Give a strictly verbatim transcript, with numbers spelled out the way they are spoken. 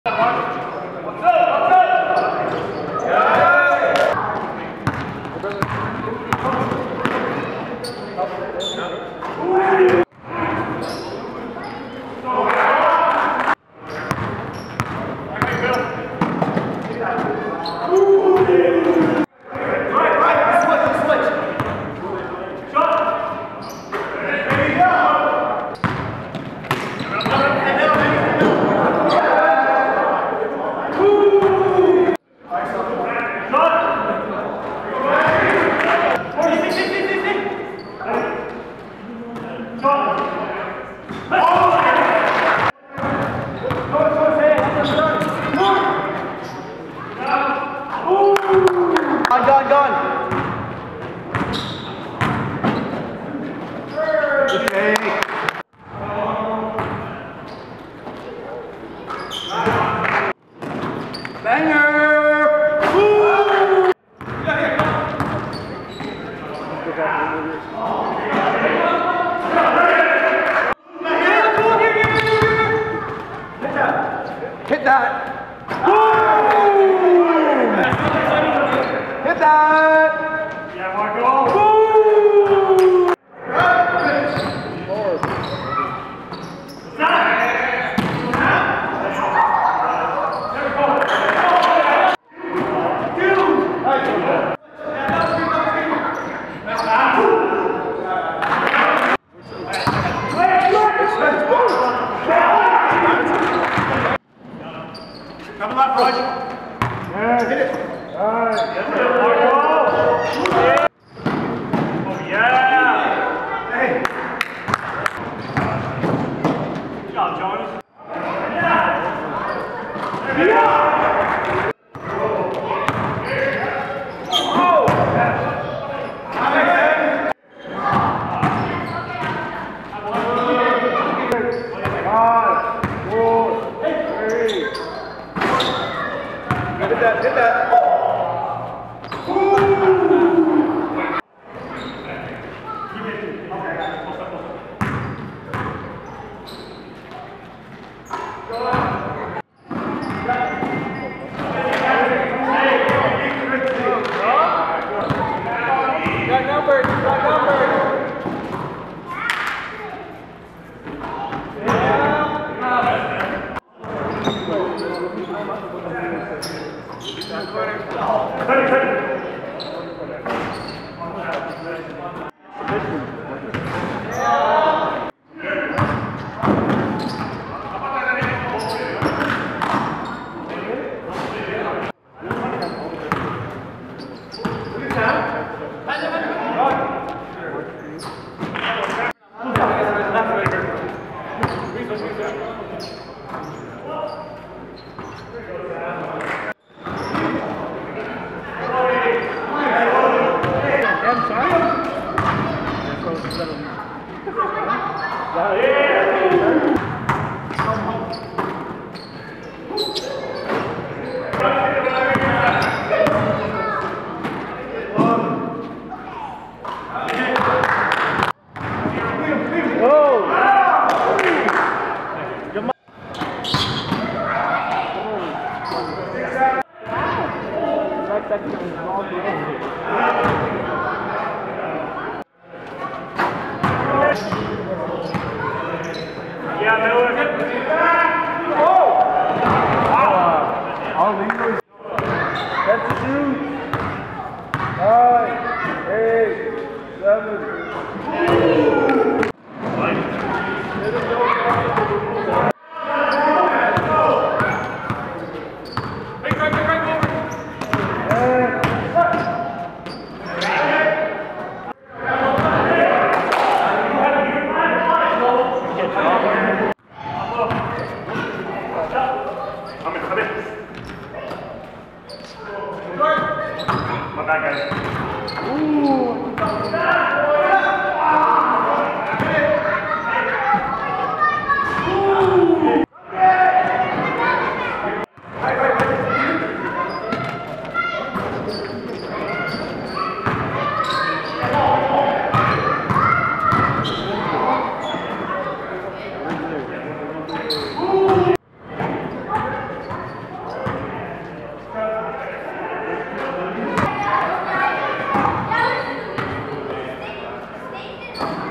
Hit that! Boom! Hit that! Yeah, Marco! Boom! Coming up, Roger. Yeah, hit it. All right. Yes, sir. Yeah. Oh, yeah. Hey. Good job, Jones. Yeah. Yeah. Oh. Five, four, three. Hit that, hit that. Oh. Got numbers, got numbers. Yeah, Miller. Oh! Wow. All English. That's the truth. Nine, eight, seven. My bad, guys. Ooh. Good.